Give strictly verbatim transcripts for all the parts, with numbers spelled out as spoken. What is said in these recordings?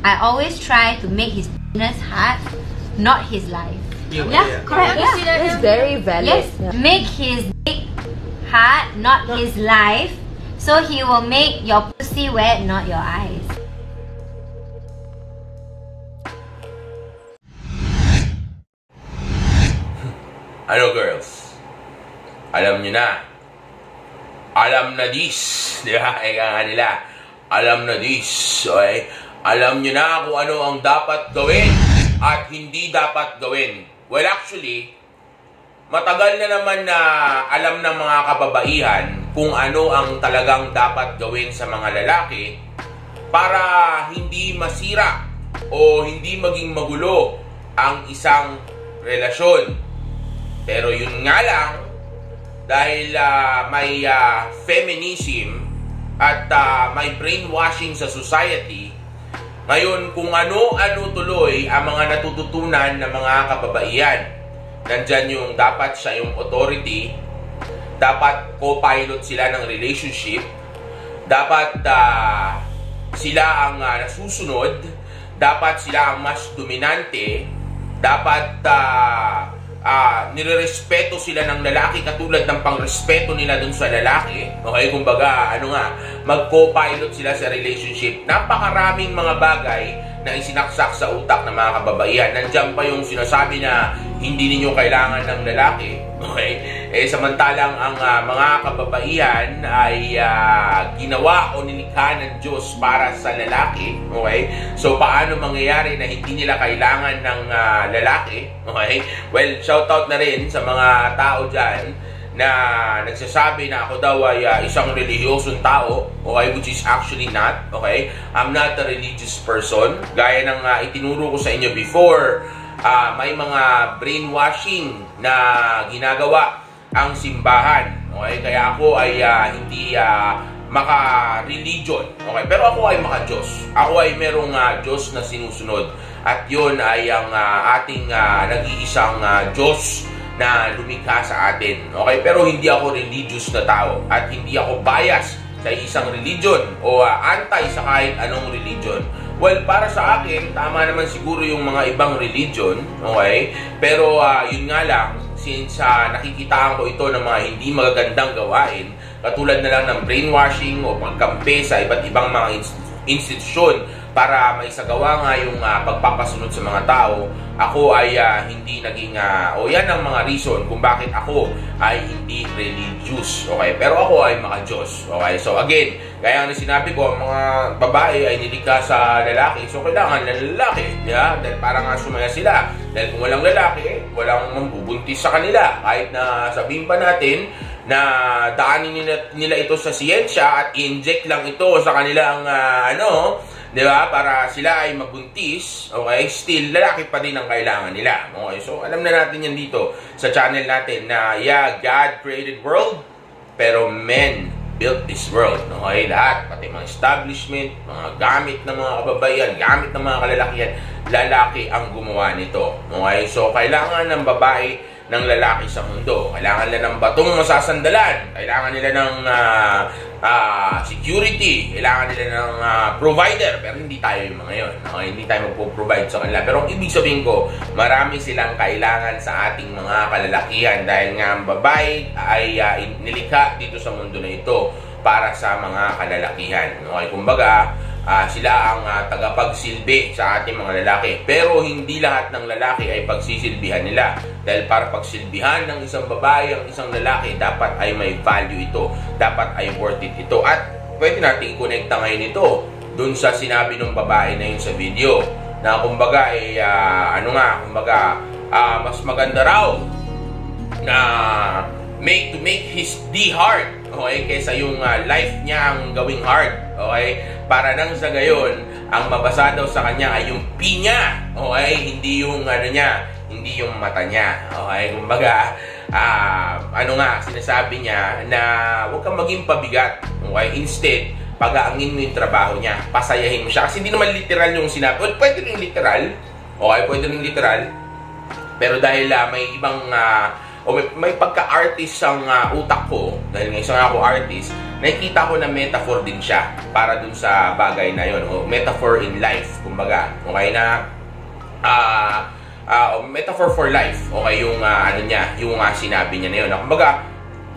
I always try to make his penis hard, not his life. Yeah, Yeah, yeah. correct. Yeah, Yeah. it's very valid. Yes, Yeah. make his dick hard, not his life. So he will make your pussy wet, not your eyes. Ano girls? Alam nyo na. Alam na this. Di ba? Eka nga nila. Alam na this. Okay? Alam nyo na kung ano ang dapat gawin at hindi dapat gawin. Well, actually, matagal na naman na alam ng mga kababaihan kung ano ang talagang dapat gawin sa mga lalaki para hindi masira o hindi maging magulo ang isang relasyon. Pero yun nga lang, dahil uh, may uh, feminism at uh, may brainwashing sa society, ngayon kung ano-ano tuloy ang mga natututunan ng mga kababaihan. Nandyan yung dapat siya yung authority, dapat co-pilot sila ng relationship, dapat uh, sila ang uh, nasusunod, dapat sila ang mas dominante, dapat uh, Uh, nirerespeto sila ng lalaki katulad ng pangrespeto nila dun sa lalaki. Okay, kumbaga, ano nga, mag-co-pilot sila sa relationship. Napakaraming mga bagay na isinaksak sa utak ng mga kababaihan. Nandiyan pa yung sinasabi na hindi ninyo kailangan ng lalaki. Okay? Eh, samantalang ang uh, mga kababaihan ay uh, ginawa o nilikha ng Diyos para sa lalaki. Okay? So, paano mangyayari na hindi nila kailangan ng uh, lalaki? Okay? Well, shoutout na rin sa mga tao dyan na nagsasabi na ako daw ay uh, isang relihiyosong tao, okay, which is actually not, okay? I'm not a religious person. Gaya ng uh, itinuro ko sa inyo before, uh, may mga brainwashing na ginagawa ang simbahan, okay? Kaya ako ay uh, hindi uh, maka-religion, okay? Pero ako ay maka-Diyos. Ako ay merong uh, Diyos na sinusunod. At yun ay ang uh, ating uh, nag-iisang uh, Diyos na lumikha sa atin. Okay? Pero hindi ako religious na tao at hindi ako bias sa isang religion o uh, anti sa kahit anong religion. Well, para sa akin, tama naman siguro yung mga ibang religion, okay? Pero uh, yun nga lang, since uh, nakikitaan ko ito ng mga hindi magagandang gawain, katulad na lang ng brainwashing o pagkampi sa iba't ibang mga inst institusyon para maisagawa nga yung uh, pagpapasunod sa mga tao, ako ay uh, hindi naging, uh, o yan ang mga reason kung bakit ako ay hindi religious, okay? Pero ako ay maka-Diyos, okay? So again, gaya nga sinabi ko, ang mga babae ay nilikha sa lalaki, so kailangan ng lalaki, yeah? Dahil parang nga sumaya sila. Dahil kung walang lalaki, walang mambubuntis sa kanila. Kahit na sabihin pa natin na daanin nila, nila ito sa siyensya at inject lang ito sa kanilang uh, ano, di ba? Para sila ay mabuntis, okay? Still, lalaki pa din ang kailangan nila. Okay? So, alam na natin yan dito sa channel natin na, yeah, God created world, pero men built this world. Okay? Lahat, pati mga establishment, mga gamit ng mga kababaihan, gamit ng mga kalalakihan, lalaki ang gumawa nito. Okay? So, kailangan ng babae ng lalaki sa mundo. Kailangan nila ng batong masasandalan. Kailangan nila ng uh, uh, security. Kailangan nila ng uh, provider. Pero hindi tayo yung mga yun. Okay? Hindi tayo magpo-provide sa kanila. Pero ang ibig sabihin ko, marami silang kailangan sa ating mga kalalakihan dahil nga ang babae ay uh, nilikha dito sa mundo na ito para sa mga kalalakihan. Okay? Kumbaga, Uh, sila ang uh, tagapagsilbi sa ating mga lalaki. Pero hindi lahat ng lalaki ay pagsisilbihan nila. Dahil para pagsilbihan ng isang babae ang isang lalaki, dapat ay may value ito. Dapat ay worth it ito. At pwede natin i-connecta ngayon ito dun sa sinabi ng babae na yun sa video. Na kumbaga, eh, uh, ano nga, kumbaga, uh, mas maganda raw na make to make his D hard. Okay, kaysa yung uh, life niya ang gawing hard. Okay? Para nang sa gayon, ang mabasa daw sa kanya ay yung P niya. Okay? Hindi yung ano niya, hindi yung mata niya. Okay? Kumbaga, uh, ano nga, sinasabi niya na huwag kang maging pabigat. Okay? Instead, pagaangin mo yung trabaho niya. Pasayahin mo siya. Kasi hindi naman literal yung sinabi. Well, pwede rin literal. Okay? Pwede rin literal. Pero dahil uh, may ibang... Uh, o may, may pagka-artist ang uh, utak ko, dahil nga isang ako artist, nakikita ko na metaphor din siya para dun sa bagay na yon, o metaphor in life, kumbaga. Okay na, ah, uh, uh, metaphor for life, okay, yung uh, ano niya, yung uh, sinabi niya na yun. Kumbaga,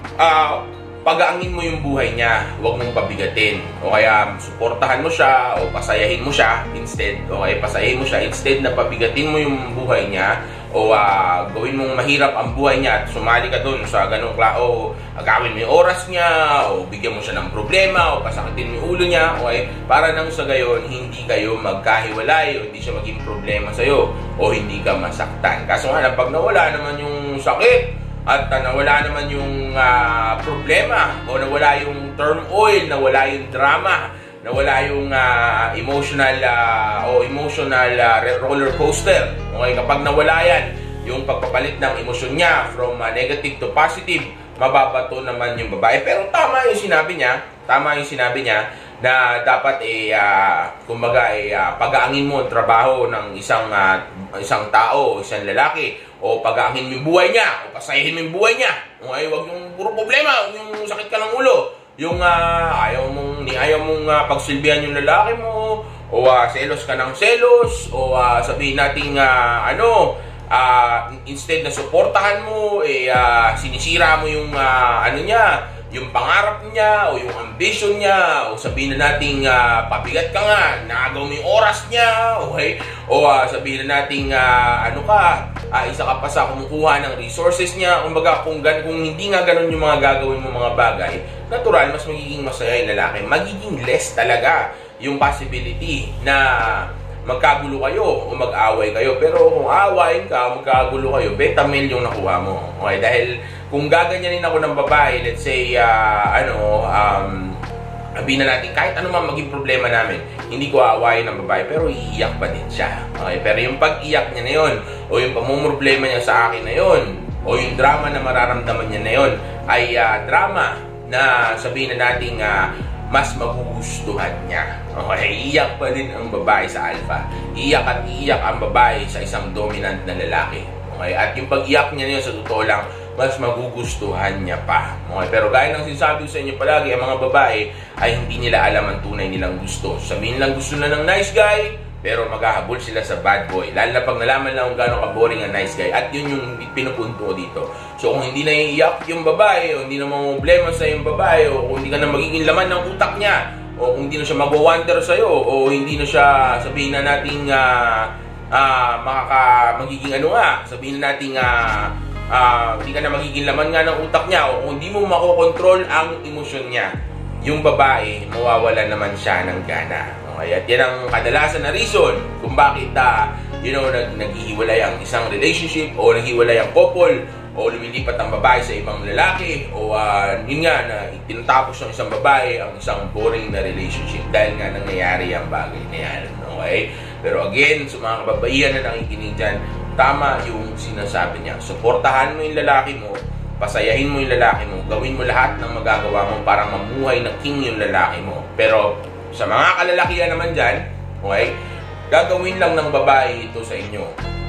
ah, uh, pagaangin mo yung buhay niya, huwag mong pabigatin. O kaya, suportahan mo siya, o pasayahin mo siya instead. O kaya, pasayahin mo siya instead na pabigatin mo yung buhay niya, o uh, gawin mong mahirap ang buhay niya at sumali ka dun sa ganong kla, o agawin mo yung oras niya, o bigyan mo siya ng problema, o pasakitin mo yung ulo niya, okay? Para nang sa gayon, hindi kayo magkahiwalay, o hindi siya maging problema sa'yo, o hindi ka masaktan. Kaso nga, pag nawala naman yung sakit, at uh, nawala naman yung uh, problema, o nawala yung turmoil, nawala yung drama, nawala yung uh, emotional uh, o emotional uh, roller coaster. Okay, kapag nawala yan, yung pagpapalit ng emosyon niya from uh, negative to positive, mababato naman yung babae. Pero tama yung sinabi niya, tama yung sinabi niya na dapat eh uh, kumbaga eh uh, pag-aangin mo ang trabaho ng isang uh, isang tao, isang lalaki, o pag-aangin mo yung buhay niya, o pasayahin mo yung buhay niya. Okay, wag yung puro problema, yung sakit ka ng ulo, yung uh, ayaw mong ni ayaw mong uh, pagsilbihan yung lalaki mo, o uh, selos ka ng selos, o uh, sabihin nating uh, ano uh, instead na suportahan mo eh uh, sinisira mo yung uh, ano niya, yung pangarap niya, o yung ambition niya, o sabihin na natin uh, pabigat ka nga, nagaw mo yung oras niya, okay? O uh, sabihin na natin uh, ano ka, uh, isa ka pa sa kumukuha ng resources niya. Kumbaga, kung, kung hindi nga ganun yung mga gagawin mo mga bagay, natural, mas magiging masaya yung lalaki. Magiging less talaga yung possibility na magkagulo kayo o mag-away kayo. Pero kung awayin ka, magkagulo kayo, beta male yung nakuha mo. Okay? Dahil kung gaganyanin ako ng babae, let's say, uh, ano, um, sabihin na natin, kahit ano man maging problema namin, hindi ko aawayin ng babae, pero iiyak pa din siya. Okay? Pero yung pag-iyak niya na yun, o yung pamumroblema niya sa akin na yun, o yung drama na mararamdaman niya na yun, ay uh, drama na sabihin na natin, uh, mas magugustuhan niya. Okay? Iiyak pa din ang babae sa alpha. Iiyak at iiyak ang babae sa isang dominant na lalaki. Okay? At yung pag-iyak niya na yun, sa totoo lang, mas magugustuhan niya pa. Okay? Pero gaya ng sinasabi ko sa inyo palagi, ang mga babae ay hindi nila alam ang tunay nilang gusto. Sabihin lang gusto na ng nice guy, pero maghahabol sila sa bad boy. Lalo na pag nalaman lang kung gano'ng ka-boring ang nice guy. At yun yung pinupunto ko dito. So kung hindi na iiyak yung babae, o hindi na problema sa yung babae, o kung hindi ka na magiging laman ng utak niya, o kung hindi na siya mag-wonder sa'yo, o hindi na siya, sabihin na natin, uh, uh, makaka, magiging ano nga, sabihin na natin, uh, Uh, hindi ka na magiging laman nga ng utak niya, o kung hindi mo makokontrol ang emosyon niya, yung babae, mawawala naman siya ng gana. Okay? At yan ang kadalasan na reason kung bakit uh, you know, nag naghihiwalay ang isang relationship, o naghihiwalay ang couple, o lumilipat ang babae sa ibang lalaki, o uh, yun nga na tinatapos ng isang babae ang isang boring na relationship dahil nga nangyayari ang bagay na yan. Okay? Pero again, sa mga kababaihan na nakikinig dyan, tama yung sinasabi niya. Suportahan mo yung lalaki mo, pasayahin mo yung lalaki mo, gawin mo lahat ng magagawa mo para mamuhay na king yung lalaki mo. Pero sa mga kalalakihan naman dyan, okay, gagawin lang ng babae ito sa inyo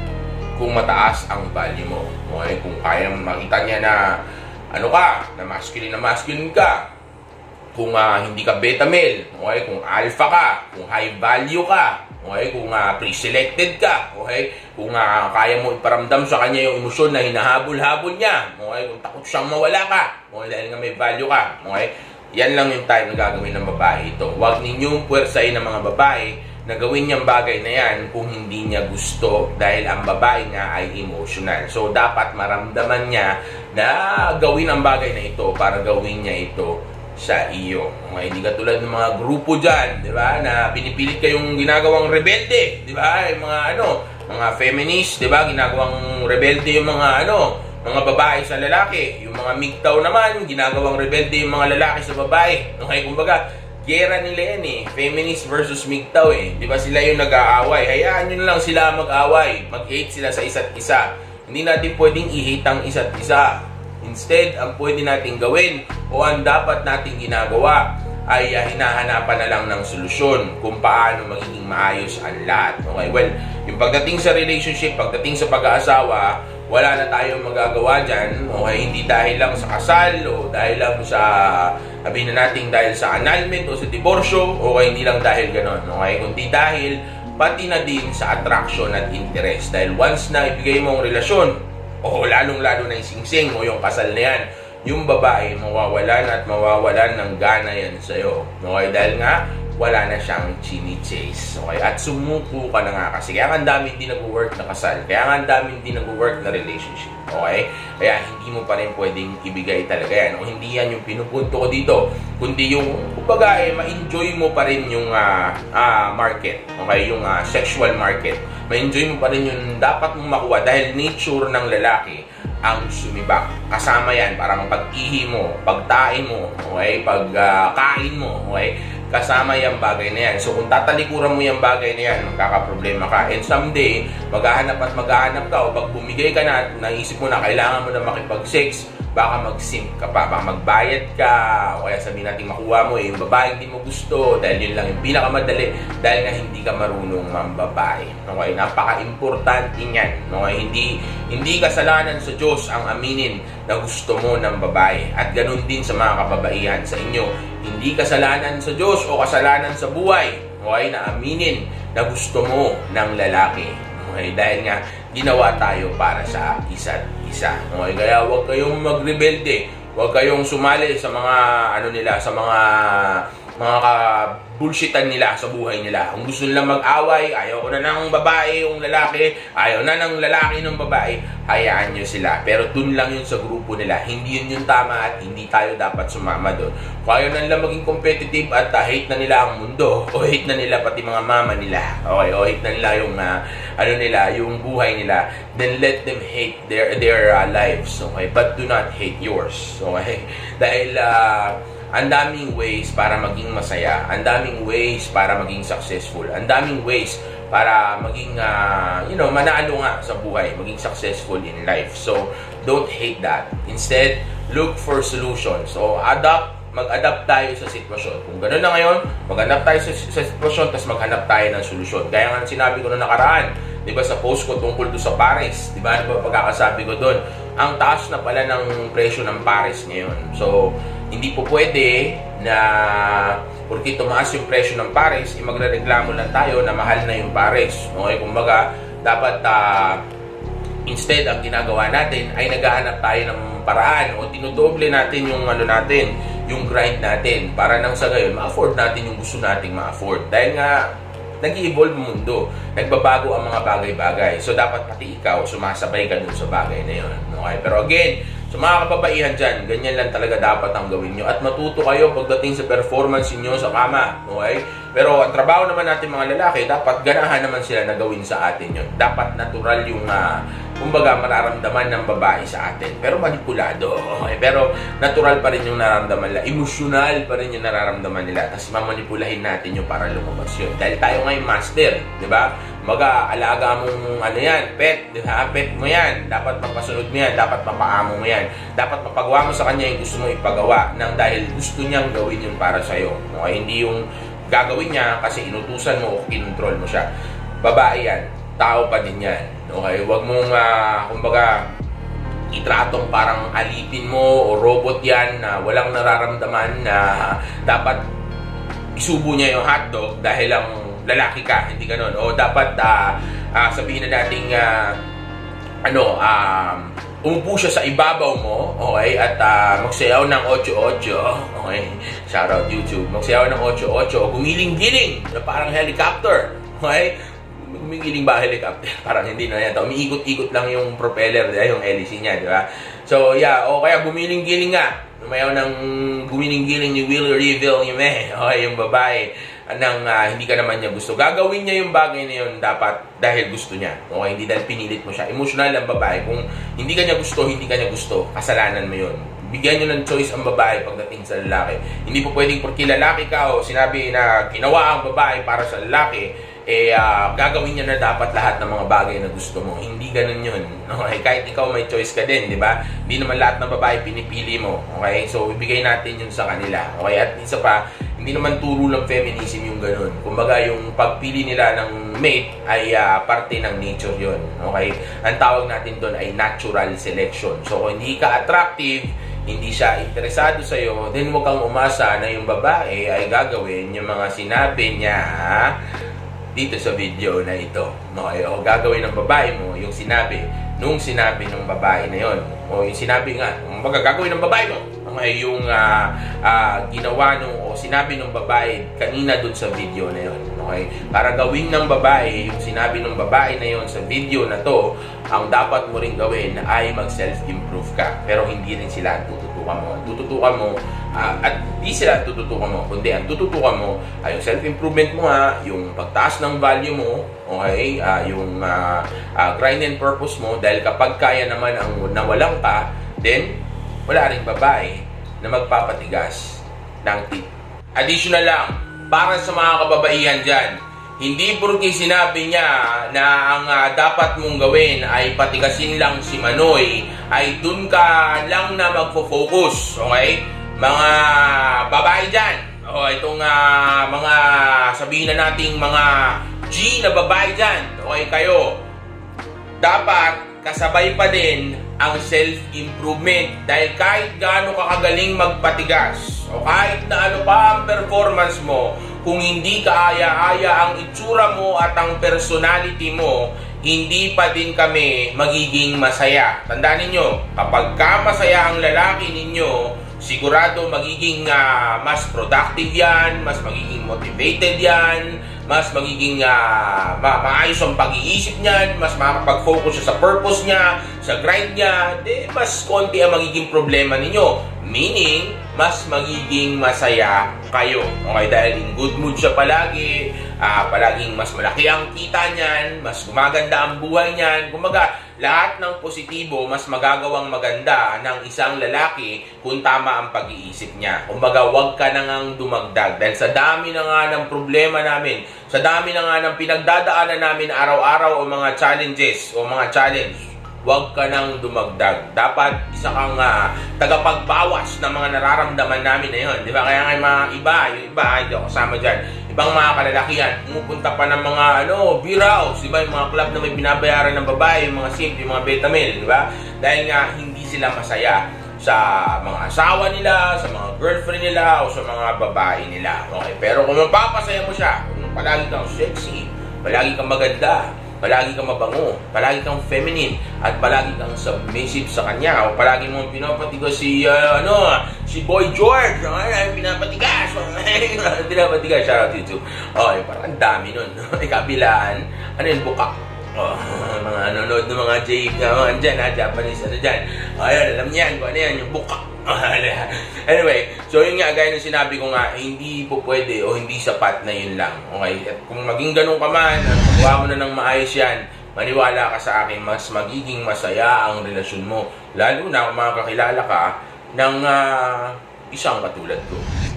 kung mataas ang value mo. Okay? Kung kaya makita niya na ano ka, na masculine na masculine ka, kung uh, hindi ka beta male, okay, kung alpha ka, kung high value ka, okay, kung uh, pre-selected ka, okay, kung uh, kaya mo iparamdam sa kanya yung emosyon na hinahabol-habol niya, okay, kung takot siyang mawala ka, okay, dahil nga may value ka, okay, yan lang yung time na gagawin ng babae ito. Huwag ninyong puwersahin ng mga babae na gawin niyang bagay na yan kung hindi niya gusto, dahil ang babae nga ay emotional. So, dapat maramdaman niya na gawin ang bagay na ito para gawin niya ito sa iyo. Okay, hindi katulad ng mga grupo dyan, di ba, na pinipilit kayong ginagawang rebelde, di ba, yung mga ano, mga feminist, di ba, ginagawang rebelde yung mga ano, mga babae sa lalaki. Yung mga M G T O W naman, ginagawang rebelde yung mga lalaki sa babae. Okay, kumbaga, gera nila yan eh, feminist versus M G T O W eh, di ba, sila yung nag-aaway. Hayaan nyo na lang sila mag-aaway, mag-hate sila sa isa't isa. Hindi natin pwedeng i-hate ang isa't isa. Instead, ang pwede natin gawin o ang dapat natin ginagawa ay uh, hinahanapan na lang ng solusyon kung paano magiging maayos ang lahat. Okay? Well, yung pagdating sa relationship, pagdating sa pag-aasawa, wala na tayong magagawa dyan, okay, hindi dahil lang sa kasal o dahil lang sa, sabihin na natin dahil sa annulment o sa diborsyo, okay, hindi lang dahil ganon, okay, kundi dahil pati na din sa attraction at interest. Dahil once na ibigay mo ang relasyon, o lalong-lalo na yung singsing o yung kasal na yan, yung babae, mawawalan at mawawalan ng gana yan sa'yo. Okay, dahil nga, wala na siyang chini-chase. Okay? At sumuko ka na nga kasi. Kaya nga ang dami hindi nag-work na kasal. Kaya nga ang dami hindi nag-work na relationship. Okay? Kaya hindi mo pa rin pwedeng ibigay talaga yan. O hindi yan yung pinupunto ko dito. Kundi yung, kumbaga eh, ma-enjoy mo pa rin yung uh, uh, market. Okay? Yung uh, sexual market. Ma-enjoy mo pa rin yung dapat mong makuha dahil nature ng lalaki ang sumibak. Kasama yan para mapag-ihi mo, pagtain mo, okay? Pagkain uh, mo, okay? Kasama yung bagay na yan. So, kung tatalikuran mo yung bagay na yan, magkakaproblema ka. And someday, maghahanap at maghahanap ka o pag bumigay ka na at naisip mo na kailangan mo na makipag-sex, baka mag-simp ka pa, baka magbayad ka, o kaya sabihin natin makuha mo eh, yung babae hindi mo gusto, dahil yun lang yung pinakamadali, dahil nga hindi ka marunong mambabae. Okay, napaka-importante niyan. Okay, hindi, hindi kasalanan sa Diyos ang aminin na gusto mo ng babae. At ganun din sa mga kababaihan sa inyo. Hindi kasalanan sa Diyos o kasalanan sa buhay, okay, na aminin na gusto mo ng lalaki. Okay, dahil nga ginawa tayo para sa isa't isa. Okay, kaya huwag kayong magrebelde, huwag kayong sumali sa mga ano nila, sa mga mga bullshitan nila sa buhay nila. Kung gusto nilang mag-away, ayaw ko na ng babae yung lalaki, ayaw na ng lalaki ng babae, hayaan nyo sila. Pero dun lang yun sa grupo nila. Hindi yun yung tama at hindi tayo dapat sumama doon. Kung ayaw na nila maging competitive at uh, hate na nila ang mundo, o hate na nila pati mga mama nila, okay, o hate na nila yung uh, ano nila, yung buhay nila, then let them hate their their uh, lives, okay? But do not hate yours, okay? Dahil uh, ang daming ways para maging masaya, ang daming ways para maging successful, ang daming ways para maging, uh, you know, manalo nga sa buhay, maging successful in life. So, don't hate that. Instead, look for solutions. So, adapt, mag-adapt tayo sa sitwasyon. Kung gano'n na ngayon, mag-adapt tayo sa, sa sitwasyon, tapos maghanap tayo ng solusyon. Gaya nga sinabi ko na nakaraan, di ba, sa post ko tungkol doon sa Paris, di ba, ano ba pagkakasabi ko doon, ang taas na pala ng presyo ng Paris ngayon. So, hindi po pwede na porque tumaas yung presyo ng Paris, eh, magrereklamo lang tayo na mahal na yung Paris. Okay, kumbaga, dapat uh, instead, ang ginagawa natin ay naghahanap tayo ng paraan o tinudoble natin yung ano natin, yung grind natin para nang sa gayon, ma-afford natin yung gusto nating ma-afford. Dahil nga, nag-i-evolve ang mundo, nagbabago ang mga bagay-bagay. So, dapat pati ikaw, sumasabay ka dun sa bagay na yun. Okay? Pero again, so mga kababaihan dyan, ganyan lang talaga dapat ang gawin nyo. At matuto kayo pagdating sa performance nyo sa kama. Okay? Pero ang trabaho naman natin mga lalaki, dapat ganahan naman sila na gawin sa atin yun. Dapat natural yung, uh, kumbaga, mararamdaman ng babae sa atin. Pero manipulado. Okay? Pero natural pa rin yung nararamdaman nila. Emotional pa rin yung nararamdaman nila. Tapos mamanipulahin natin yung para lumabas yun. Dahil tayo ngayon master. Diba? Maga, alaga mong ano yan, pet, di ba? Pet mo yan. Dapat mapasunod mo yan. Dapat mapaamo mo yan. Dapat mapagawa mo sa kanya yung gusto mo ipagawa nang dahil gusto niyang gawin yun para sa'yo. Okay? Hindi yung gagawin niya kasi inutusan mo o kinontrol mo siya. Babae yan. Tao pa din yan. Okay? Huwag mong, uh, kumbaga, itratong parang alipin mo o robot yan na walang nararamdaman na dapat isubo niya yung hotdog dahil lang lalaki ka, hindi ganon. O dapat uh, uh, sabihin na natin uh, ano, um, umupo siya sa ibabaw mo, okay, at uh, magsayaw ng ocho ocho, okay, shout out YouTube, magsayaw ng ocho ocho, gumiling-giling na parang helicopter, okay, gumigiling ba helicopter? Parang hindi na yan, umiikot-ikot lang yung propeller, yung hélice niya, di ba? So, yeah, o kaya gumiling-giling nga, umayaw ng gumiling-giling ni Will Reveal yung eh, okay, yung babae, nang uh, hindi ka naman niya gusto. Gagawin niya yung bagay na yun dapat dahil gusto niya. Okay? Hindi dahil pinilit mo siya. Emotional ang babae. Kung hindi ka niya gusto, hindi ka niya gusto, kasalanan mo yun. Bigyan niyo ng choice ang babae pagdating sa lalaki. Hindi po pwedeng porque lalaki ka o sinabi na ginawa ang babae para sa lalaki, eh uh, gagawin niya na dapat lahat ng mga bagay na gusto mo. Hindi ganun yun. Okay? Kahit ikaw may choice ka din, di ba? Hindi naman lahat ng babae pinipili mo. Okay? So, ibigay natin yun sa kanila. Okay? At isa pa, hindi naman turo ng feminism yung ganun. Kumbaga, yung pagpili nila ng mate ay uh, parte ng nature yon. Okay? Ang tawag natin doon ay natural selection. So, kung hindi ka attractive, hindi siya interesado sa'yo, then huwag kang umasa na yung babae ay gagawin yung mga sinabi niya dito sa video na ito. Okay? O gagawin ng babae mo yung sinabi nung sinabi ng babae na yon. O yung sinabi nga, kumbaga gagawin ng babae mo. Okay, yung uh, uh, ginawa nung o sinabi ng babae kanina dun sa video na yon. Okay? Para gawin ng babae yung sinabi ng babae na yon sa video na to, ang dapat mo rin gawin ay mag-self-improve ka. Pero hindi rin sila ang tututukan mo. Ang tututukan mo, uh, at hindi sila ang tututukan mo, kundi ang tututukan mo ay yung self-improvement mo ha, yung pagtaas ng value mo, okay, uh, yung uh, uh, grind and purpose mo, dahil kapag kaya naman ang nawalan ka, then wala rin babae na magpapatigas ng tit. Additional lang, para sa mga kababaihan dyan, hindi porke sinabi niya na ang uh, dapat mong gawin ay patigasin lang si Manoy, ay dun ka lang na magfo-focus, okay? Mga babae dyan, o itong uh, mga sabihin na nating mga G na babae dyan, okay kayo, dapat kasabay pa din ang self-improvement. Dahil kahit gaano ka kagaling magpatigas o kahit na ano pa ang performance mo, kung hindi ka aya-aya ang itsura mo at ang personality mo, hindi pa din kami magiging masaya. Tandaan ninyo, kapag ka masaya ang lalaki ninyo, sigurado magiging uh, mas productive yan, mas magiging motivated yan, mas magiging uh, ma maayos ang pag-iisip niyan, mas makakapag-focus siya sa purpose niya, sa grind niya, di mas konti ang magiging problema ninyo. Meaning, mas magiging masaya kayo. Okay, dahil in good mood siya palagi, uh, palaging mas malaki ang kita niyan, mas gumaganda ang buhay niyan. Kumbaga, lahat ng positibo, mas magagawang maganda ng isang lalaki kung tama ang pag-iisip niya. Kumbaga, huwag ka na ngang dumagdag. Dahil sa dami na nga ng problema namin, sa dami na nga ng pinagdadaanan namin araw-araw o mga challenges o mga challenge, huwag ka nang dumagdag. Dapat isa kang uh, tagapagbawas ng mga nararamdaman namin na yun. Di ba? Kaya nga yung mga iba, yung iba, hindi ako kasama dyan. Ibang mga kalalakihan, pumupunta pa ng mga ano, beer house, di ba? Yung mga club na may binabayaran ng babae, yung mga simp, yung mga beta male, di ba? Dahil nga, hindi sila masaya sa mga asawa nila, sa mga girlfriend nila, o sa mga babae nila. Okay? Pero kung mapapasaya mo siya, kung palagi kang sexy, palagi kang maganda, palagi kang mabango, palagi kang feminine, at palagi kang submissive sa kanya, o palagi mong pinapatigas si, uh, ano, si Boy George, ay, pinapatigas, pinapatigas, shout out YouTube. Okay, parang ang dami nun. Ikabilaan, ano yun, bukak. Oh, mga nanonood ng mga J, mga dyan, ha, Japanese, ano dyan. Ayan, alam niyan, kung ano yan, yung bukak. Anyway, so yun nga, gaya ng sinabi ko nga, hindi po pwede o hindi sapat na yun lang. Okay? At kung maging ganun ka man, at magawa mo na ng maayos yan, maniwala ka sa akin, mas magiging masaya ang relasyon mo. Lalo na kung makakakilala ka ng uh, isang katulad ko.